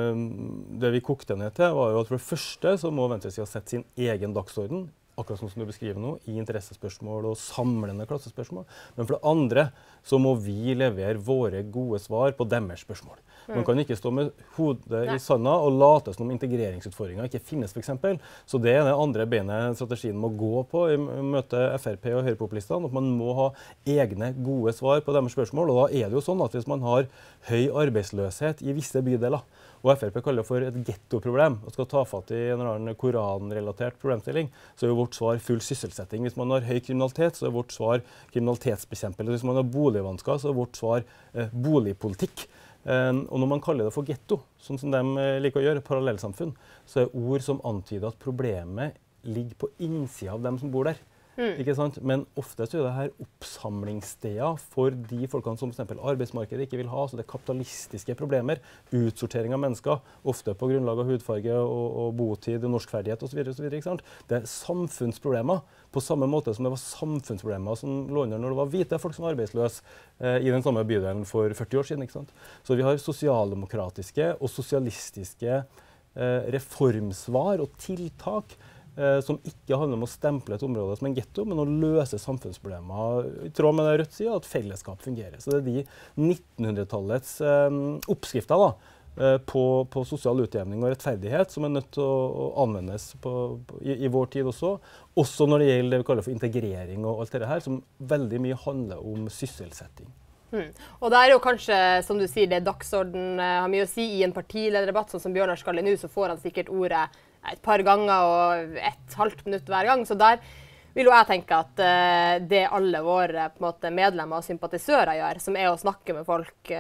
det vi kokte ned til var jo at for det første så må venstresiden sette sin egen dagsorden, akkurat som du beskriver nå, i interessespørsmål og samlende klassespørsmål. Men for det andre så må vi levere våre gode svar på deres spørsmål. Man kan ikke stå med hodet i sanda og late som om integreringsutfordringer ikke finnes, for eksempel. Så det er det andre benet strategien må gå på i møte FrP og høyrepopulistene, at man må ha egne gode svar på deres spørsmål. Og da er det jo sånn at hvis man har høy arbeidsløshet i visse bydeler, og FrP kaller det for et gettoproblem, og skal ta fatt i en eller annen koranrelatert problemstilling, så er jo vårt svar full sysselsetting. Hvis man har høy kriminalitet, så er vårt svar kriminalitetsbekjempelse. Hvis man har boligvansker, så er vårt svar boligpolitikk. Og når man kaller det for getto, sånn som de liker å gjøre, parallellsamfunn, så er ord som antyder at problemet ligger på innsida av dem som bor der. Ikke sant? Men ofte så er det her oppsamlingssteder for de folkene som for eksempel arbeidsmarkedet ikke vil ha, så det er kapitalistiske problemer, utsortering av mennesker, ofte på grunnlag av hudfarge og botid og norskferdighet osv. Ikke sant? Det er samfunnsproblemer, på samme måte som det var samfunnsproblemer som lå under når det var hvite folk som var arbeidsløse i den samme bydelen for 40 år siden. Ikke sant? Så vi har sosialdemokratiske og sosialistiske reformsvar og tiltak som ikke handler om å stemple et område som en getto, men å løse samfunnsproblemer i tråd med det Rødt sier, at fellesskap fungerer. Så det er de 1900-tallets oppskrifter da, på sosial utjevning og rettferdighet som er nødt til å anvendes i vår tid også når det gjelder det vi kaller for integrering og alt det her, som veldig mye handler om sysselsetting. Og det er jo kanskje, som du sier, det dagsorden har mye å si i en partilederdebatt, sånn som Bjørnar skal nå, så får han sikkert ordet et par ganger og et halvt minutt hver gang. Så der vil jo jeg tenke at det alle våre på en måte, medlemmer og sympatisører gjør, som er å snakke med folk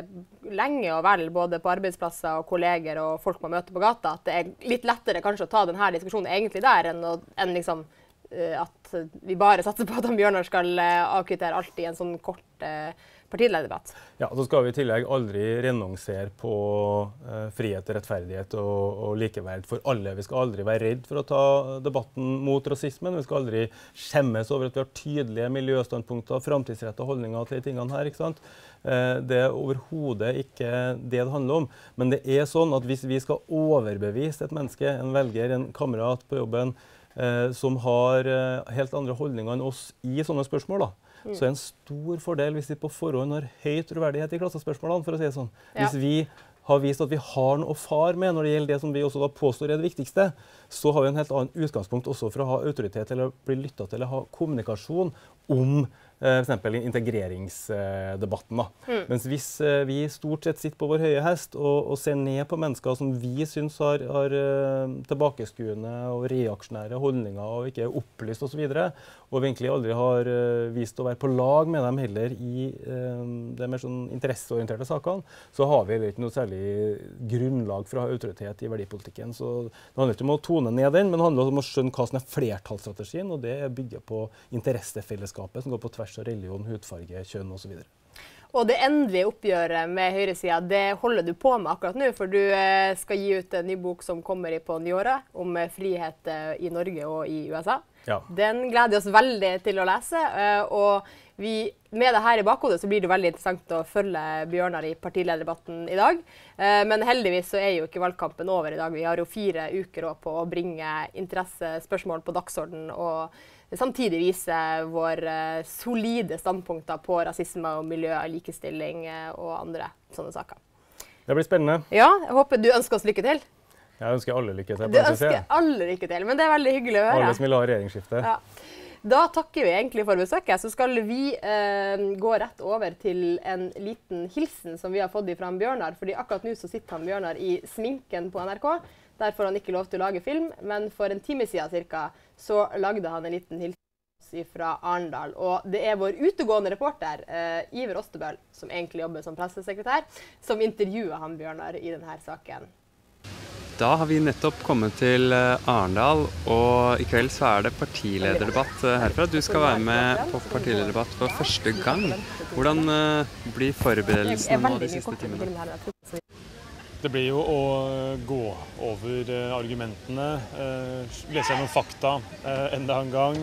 lenge og vel, både på arbeidsplasser og kolleger og folk man møter på gata, at det er litt lettere kanskje å ta denne diskusjonen egentlig der, enn liksom, at vi bare satser på at Bjørnar skal avkvittere alt i en sånn kort partilederdebatt. Ja, så skal vi i tillegg aldri renonsere på frihet, rettferdighet og likeverd for alle. Vi skal aldri være redd for å ta debatten mot rasismen. Vi skal aldri skjemmes over at vi har tydelige miljøstandpunkter, framtidsrettede holdninger til de tingene her, ikke sant? Det er overhodet ikke det det handler om. Men det er sånn at hvis vi skal overbevise et menneske, en velger, en kamerat på jobben, som har helt andre holdninger enn oss i sånne spørsmål, da, så er det en stor fordel hvis vi på forhånd har høy troverdighet i klassespørsmålene, for å si det sånn. Hvis vi har vist at vi har noe å fare med når det gjelder det som vi også da påstår er det viktigste, så har vi en helt annen utgangspunkt også for å ha autoritet eller bli lyttet til eller ha kommunikasjon om for eksempel integreringsdebatten. Mens hvis vi stort sett sitter på vår høye hest og ser ned på mennesker som vi synes har tilbakeskuende og reaksjonære holdninger og ikke er opplyst og så videre, og vi egentlig aldri har vist å være på lag med dem heller i de mer sånn interesseorienterte sakene, så har vi ikke noe særlig grunnlag for å ha autoritet i verdipolitikken. Så det handler ikke om å tone ned den, men det handler om å skjønne hva som er flertallsstrategien, og det bygger på interessefellesskapet som går på tvers av religion, hudfarge, kjønn og så videre. Og det endelige oppgjøret med høyresiden, det holder du på med akkurat nå, for du skal gi ut en ny bok som kommer på nyåret om frihet i Norge og i USA. Ja. Den gleder vi oss veldig til å lese, og med det her i bakhodet så blir det veldig interessant å følge Bjørnar i partilederdebatten i dag. Men heldigvis så jo ikke valgkampen over i dag. Vi har jo 4 uker på å bringe interessespørsmål på dagsorden og samtidig vise våre solide standpunkter på rasisme og miljø, likestilling og andre sånne saker. Det blir spennende. Ja, jeg håper du ønsker oss lykke til. Jeg ønsker alle lykke til. Du ønsker alle lykke til, men det veldig hyggelig å høre. Alle som vil ha regjeringsskifte. Ja. Da takker vi egentlig for besøket, så skal vi gå rett over til en liten hilsen som vi har fått fra Bjørnar, fordi akkurat nå så sitter Bjørnar i sminken på NRK. Der får han ikke lov til å lage film, men for en time siden cirka, så lagde han en liten hilsen fra Arendal. Og det vår utegående reporter, Iver Ostebøl, som egentlig jobber som pressesekretær, som intervjuer han Bjørnar i denne saken. Da har vi nettopp kommet til Arendal, og i kveld så det partilederdebatt herfra. Du skal være med på partilederdebatt for første gang. Hvordan blir forberedelsene nå de siste timene? Det blir jo å gå over argumentene, lese gjennom fakta enda en gang,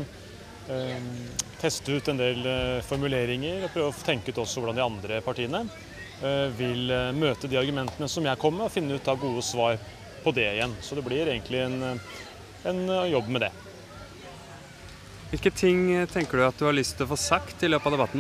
teste ut en del formuleringer og prøve å tenke ut også hvordan de andre partiene vil møte de argumentene som jeg kommer med, og finne ut av gode svar på det igjen. Så det blir egentlig en jobb med det. Hvilke ting tenker du at du har lyst til å få sagt i løpet av debatten?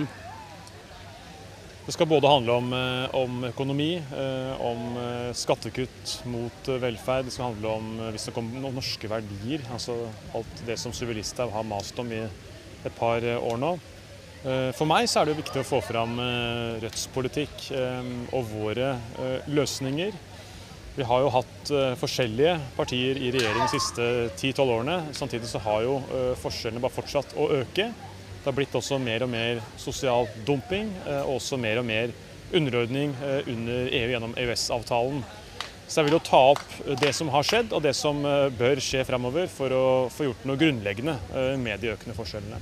Det skal både handle om økonomi, om skattekutt mot velferd. Det skal handle om norske verdier, altså alt det som Sylvi Listhaug har mast om i et par år nå. For meg så det jo viktig å få fram Rødts politikk og våre løsninger. Vi har jo hatt forskjellige partier i regjering de siste 10-12 årene. Samtidig så har jo forskjellene bare fortsatt å øke. Det har blitt også mer og mer sosial dumping, og også mer og mer underordning under EU gjennom EØS-avtalen. Så jeg vil jo ta opp det som har skjedd, og det som bør skje fremover for å få gjort noe grunnleggende med de økende forskjellene.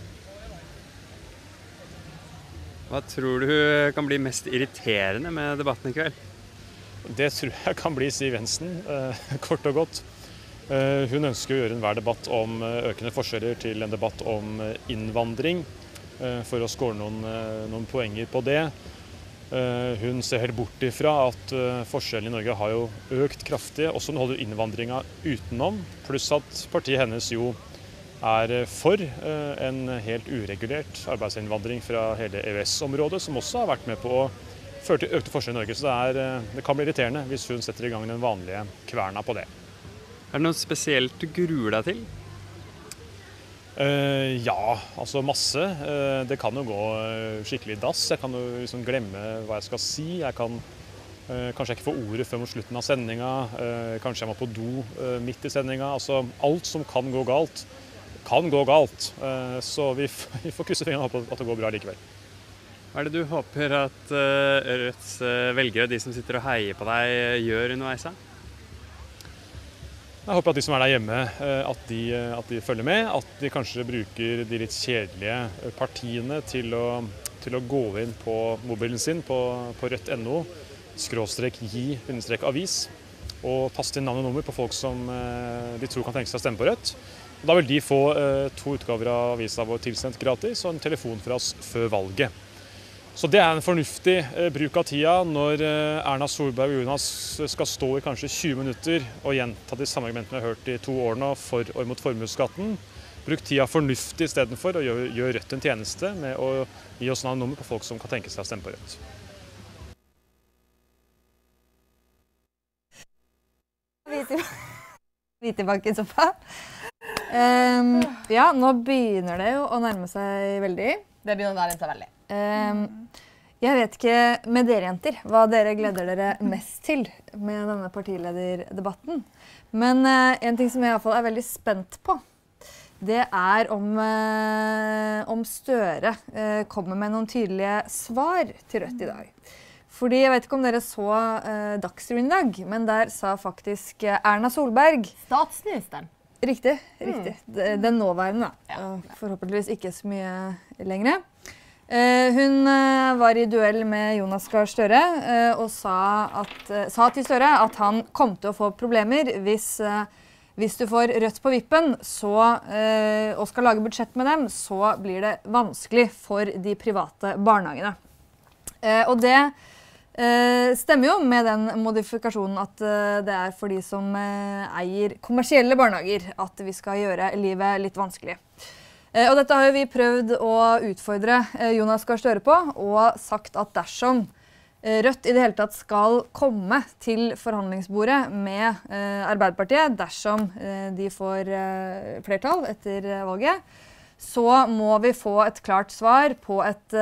Hva tror du kan bli mest irriterende med debatten i kveld? Det tror jeg kan bli Siv Jensen, kort og godt. Hun ønsker å gjøre enhver debatt om økende forskjeller til en debatt om innvandring, for å skåre noen poenger på det. Hun ser helt bort ifra at forskjellene i Norge har jo økt kraftig, også når hun holder innvandringen utenom, pluss at partiet hennes jo for en helt uregulert arbeidsinnvandring fra hele EØS-området, som også har vært med på å føre til økte forskjeller i Norge. Så det kan bli irriterende hvis hun setter i gang den vanlige kverna på det. Det noe spesielt du gruer deg til? Ja, altså masse. Det kan jo gå skikkelig dass. Jeg kan jo liksom glemme hva jeg skal si. Jeg kan kanskje ikke få ordet før mot slutten av sendinga. Kanskje jeg må på do midt i sendinga. Altså alt som kan gå galt, kan gå galt. Så vi får krysse fingrene og håpe at det går bra likevel. Hva det du håper at Rødts velgere, de som sitter og heier på deg, gjør underveis? Jeg håper at de som der hjemme, at de følger med, at de kanskje bruker de litt kjedelige partiene til å gå inn på mobilen sin på rødt.no, /gi-avis, og taste inn navn og nummer på folk som de tror kan tenke seg å stemme på Rødt. Og da vil de få 2 utgaver av avisa vår tilsendt gratis, og en telefon fra oss før valget. Så det en fornuftig bruk av tida når Erna Solberg og Jonas skal stå i kanskje 20 minutter og gjenta de samme argumentene vi har hørt i 2 år nå for og imot formuesskatten. Bruk tida fornuftig istedenfor å gjøre Rødt en tjeneste med å gi oss navn og nummer på folk som kan tenke seg å stemme på Rødt. Vi tilbake i sofa. Ja, nå begynner det jo å nærme seg veldig. Det begynner å nærme seg veldig. Jeg vet ikke med dere jenter hva dere gleder dere mest til med denne partilederdebatten. Men en ting som jeg i hvert fall veldig spent på, det om Støre kommer med noen tydelige svar til Rødt i dag. Fordi jeg vet ikke om dere så Dagsrevyen i dag, men der sa faktisk Erna Solberg. Statsministeren. Riktig. Den nåværende da. Ja. Forhåpentligvis ikke så mye lengre. Hun var i duell med Jonas Gahr Støre og sa til Støre at han kom til å få problemer hvis hvis du får Rødt på vippen og skal lage budsjett med dem, så blir det vanskelig for de private barnehagene. Og det stemmer jo med den modifikasjonen at det for de som eier kommersielle barnehager at vi skal gjøre livet litt vanskelig. Og dette har jo vi prøvd å utfordre Jonas Gahr Støre på, og sagt at dersom Rødt i det hele tatt skal komme til forhandlingsbordet med Arbeiderpartiet, dersom de får flertall etter valget, så må vi få et klart svar på et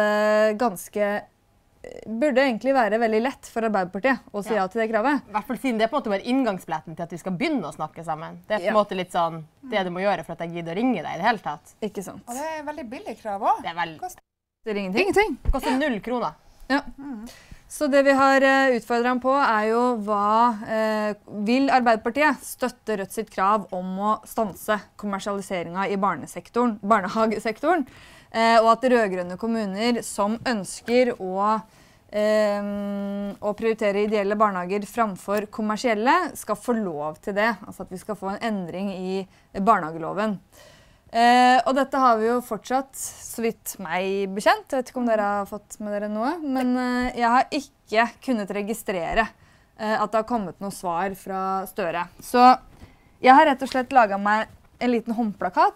burde egentlig være veldig lett for Arbeiderpartiet å si ja til det kravet. I hvert fall siden det på en måte var inngangsbilletten til at vi skal begynne å snakke sammen. Det på en måte litt sånn det du må gjøre for at jeg gidder å ringe deg i det hele tatt. Ikke sant. Og det veldig billig krav også. Det koster ingenting. Det koster 0 kroner. Ja. Så det vi har utfordret ham på jo vil Arbeiderpartiet støtte Rødt sitt krav om å stanse kommersialiseringen i barnehagesektoren, og at rødgrønne kommuner som ønsker å prioritere ideelle barnehager framfor kommersielle, skal få lov til det. Altså at vi skal få en endring i barnehageloven. Og dette har vi jo fortsatt, så vidt meg bekjent. Jeg vet ikke om dere har fått med dere noe, men jeg har ikke kunnet registrere at det har kommet noe svar fra Støre. Så jeg har rett og slett laget meg en liten håndplakat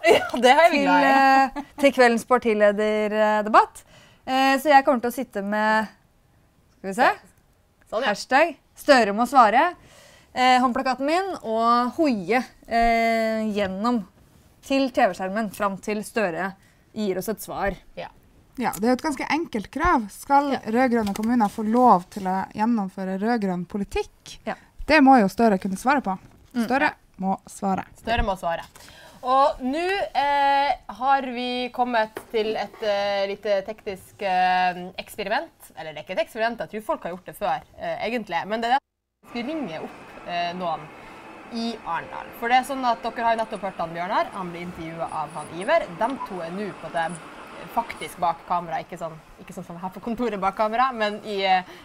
til kveldens partilederdebatt. Så jeg kommer til å sitte med, skal vi se, hashtag Støre må svare, håndplakaten min, og hoie gjennom til TV-skjermen, fram til Støre gir oss et svar. Ja, det et ganske enkelt krav. Skal rødgrønne kommuner få lov til å gjennomføre rødgrønn politikk? Ja. Det må jo Støre kunne svare på. Støre må svare. Støre må svare. Og nå har vi kommet til et lite teknisk eksperiment. Eller det ikke et eksperiment, jeg tror folk har gjort det før, egentlig. Men det at vi ringer opp noen i Arendal. For det sånn at dere har nettopp hørt han Bjørnar, han blir intervjuet av han Iver. De to nå på det faktisk bak kamera, ikke sånn som her på kontoret bak kamera, men i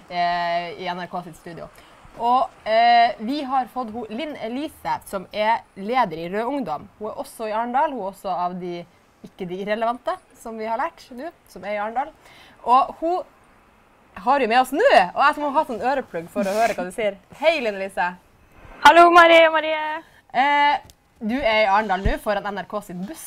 NRK sitt studio. Og vi har fått Linn Elise, som leder i Rød Ungdom. Hun også i Arendal, hun også av ikke de irrelevante, som vi har lært nå, som i Arendal. Og hun har jo med oss nå, og jeg må ha sånn øreplugg for å høre hva du sier. Hei, Linn Elise. Hallo, Marie. Du i Arendal nå foran NRK sin buss.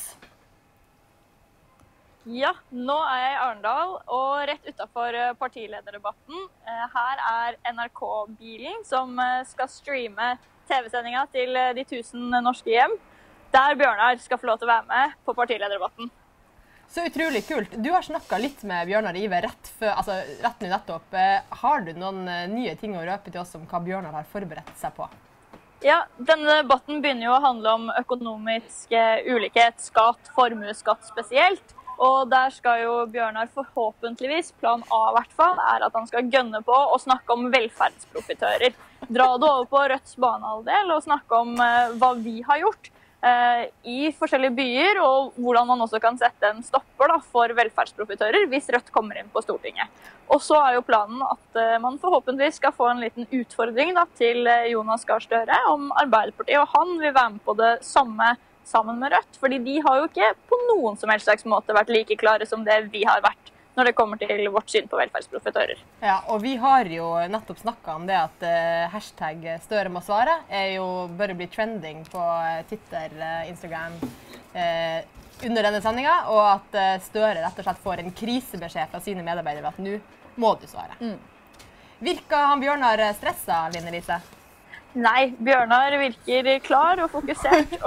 Ja, nå jeg i Arendal, og rett utenfor partilederdebatten. Her NRK-bilen som skal streame TV-sendingen til de 1000 norske hjem, der Bjørnar skal få lov til å være med på partilederdebatten. Så utrolig kult. Du har snakket litt med Bjørnar Iver rett nå nettopp. Har du noen nye ting å røpe til oss om hva Bjørnar har forberedt seg på? Ja, denne debatten begynner jo å handle om økonomisk ulikhet, skatt, formuesskatt spesielt. Og der skal jo Bjørnar forhåpentligvis, plan A i hvert fall, at han skal gønne på å snakke om velferdsprofitører. Dra det over på Rødts banehalvdel og snakke om hva vi har gjort i forskjellige byer, og hvordan man også kan sette en stopper for velferdsprofitører hvis Rødt kommer inn på Stortinget. Og så jo planen at man forhåpentligvis skal få en liten utfordring til Jonas Gahr Støre om Arbeiderpartiet, og han vil være med på det samme sammen med Rødt, fordi de har jo ikke på noen som helst slags måte vært like klare som det vi har vært når det kommer til vårt syn på velferdsprofitører. Ja, og vi har jo nettopp snakket om det at hashtag Støre må svare jo bør bli trending på Twitter, Instagram under denne sendingen, og at Støre rett og slett får en krisebeskjed fra sine medarbeidere at nå må du svare. Virker han Bjørnar stresset, Linn Elise? Nei, Bjørnar virker klar og fokusert,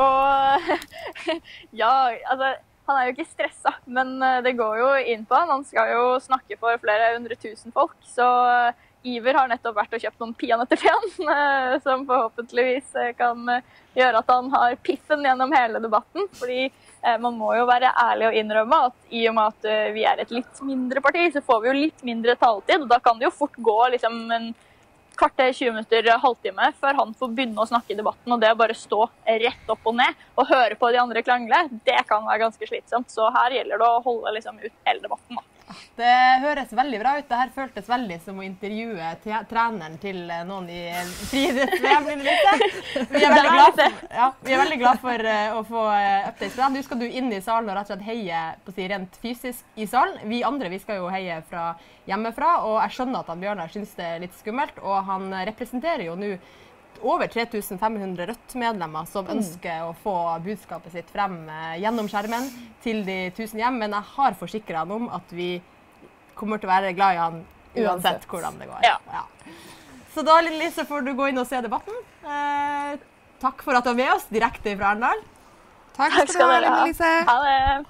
og ja, altså, han jo ikke stresset, men det går jo inn på han. Han skal jo snakke for flere 100 000 folk, så Iver har nettopp vært og kjøpt noen peanøtter til han, som forhåpentligvis kan gjøre at han har piffen gjennom hele debatten, fordi man må jo være ærlig og innrømme at i og med at vi et litt mindre parti, så får vi jo litt mindre taletid, og da kan det jo fort gå liksom en kvarter, 20 minutter, halvtime, før han får begynne å snakke i debatten, og det å bare stå rett opp og ned og høre på de andre klangle, det kan være ganske slitsomt. Så her gjelder det å holde liksom ut hele debatten. Det høres veldig bra ut. Dette føltes veldig som å intervjue treneren til noen i friidretts-VM. Vi er veldig glad for å få updates på det. Nå skal du inn i salen og rett og slett heie på å si rent fysisk i salen. Vi andre vi skal jo heie fra hjemmefra, og jeg skjønner at Bjørnar synes det er litt skummelt, og han representerer jo nå over 3500 Rødt-medlemmer som ønsker å få budskapet sitt frem gjennom skjermen til de 1000 hjem, men jeg har forsikret han om at vi kommer til å være glad i han uansett hvordan det går. Ja. Så da, Lise, får du gå inn og se debatten. Takk for at du var med oss direkte fra Arendal. Takk skal du ha, Lise. Ha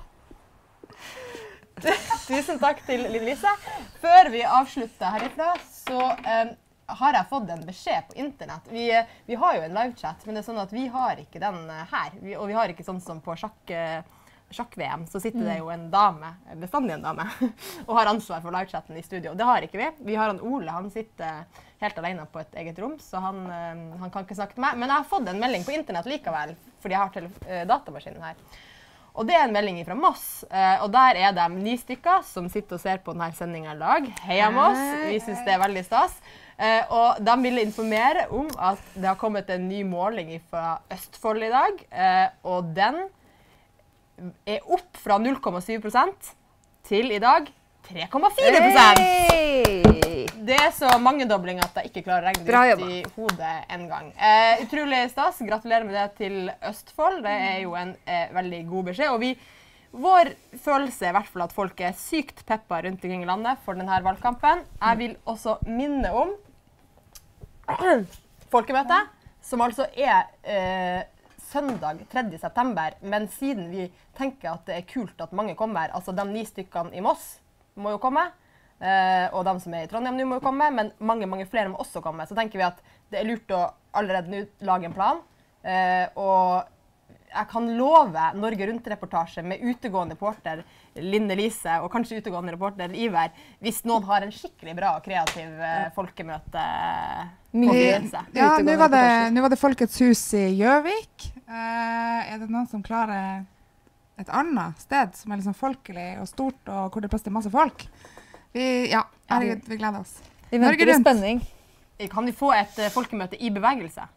det. Tusen takk til Lise. Før vi avslutter herifra, så har jeg fått en beskjed på internett. Vi har jo en livechat, men det er sånn at vi har ikke den her. Og vi har ikke sånn som på sjakk-VM, så sitter det jo en dame, bestandig en dame, og har ansvar for livechatten i studio. Det har ikke vi. Vi har han Ole, han sitter helt alene på et eget rom, så han kan ikke snakke til meg. Men jeg har fått en melding på internett likevel, fordi jeg har datamaskinen her. Og det er en melding fra Moss, og der er de 9 stykker som sitter og ser på denne sendingen i lag. Heia Moss, vi synes det er veldig stas. Og de ville informere om at det har kommet en ny måling fra Østfold i dag, og den er opp fra 0,7% til i dag 3,4%. Det er så mangedobling at jeg ikke klarer å regne det ut i hodet en gang. Utrolig stas. Gratulerer med det til Østfold. Det er jo en veldig god beskjed. Og vår følelse er i hvert fall at folk er sykt peppa rundt omkring i landet for denne valgkampen. Jeg vil også minne om folkemøtet, som altså er søndag 3. september, men siden vi tenker at det er kult at mange kommer, altså de 9 stykkene i Moss må jo komme, og de som er i Trondheim nå må jo komme, men mange flere må også komme, så tenker vi at det er lurt å allerede nå lage en plan, og jeg kan love Norge Rundt-reportasje med utegående reporter Linne Lise, og kanskje utegående reporter Iver, hvis noen har en skikkelig bra og kreativ folkemøte. Ja, nå var det Folkets hus i Gjøvik. Er det noen som klarer et annet sted som er liksom folkelig og stort, og hvor det er plass til masse folk? Vi gleder oss. Vi venter i spenning. Kan vi få et folkemøte i bevegelse?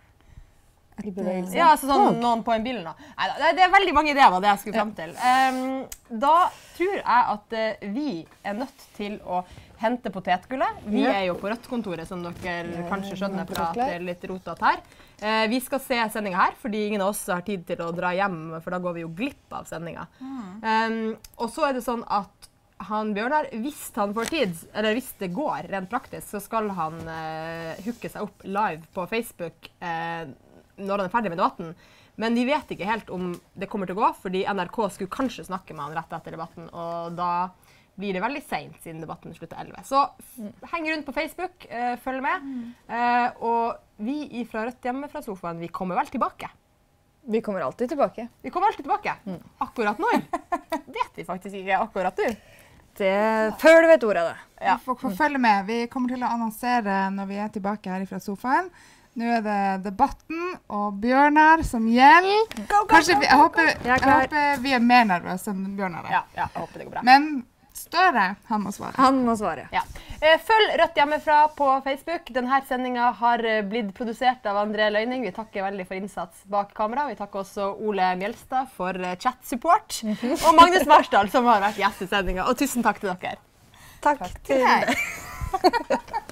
Ja, altså sånn noen på en bil nå. Nei, det er veldig mange ideer hva det jeg skulle frem til. Da tror jeg at vi er nødt til å hente potetgullet. Vi er jo på Rødt-kontoret, som dere kanskje skjønner fra at det er litt rotet her. Vi skal se sendingen her, fordi ingen av oss har tid til å dra hjem, for da går vi jo glipp av sendingen. Og så er det sånn at han Bjørnar, hvis han får tid, eller hvis det går rent praktisk, så skal han hooke seg opp live på Facebook når han er ferdig med debatten. Men de vet ikke helt om det kommer til å gå, fordi NRK skulle kanskje snakke med han rett etter debatten, og da blir det veldig sent siden debatten slutter 11. Så heng rundt på Facebook, følg med. Og vi fra Rødt hjemme fra sofaen, vi kommer vel tilbake. Vi kommer alltid tilbake. Akkurat når? Vet vi faktisk ikke akkurat du. Før du vet ordet av det. Ja. Folk får følge med. Vi kommer til å annonsere når vi er tilbake her fra sofaen. Nå er det debatten og Bjørnar som gjelder. Jeg håper vi er mer nervøse enn Bjørnar. Ja, jeg håper det går bra. Men Støre, han må svare. Ja. Følg Rødt hjemmefra på Facebook. Denne sendingen har blitt produsert av André Løyning. Vi takker veldig for innsats bak kamera. Vi takker også Ole Mjelstad for chat-support. Og Magnus Marsdal, som har vært gjest i sendingen. Og tusen takk til dere. Takk til deg.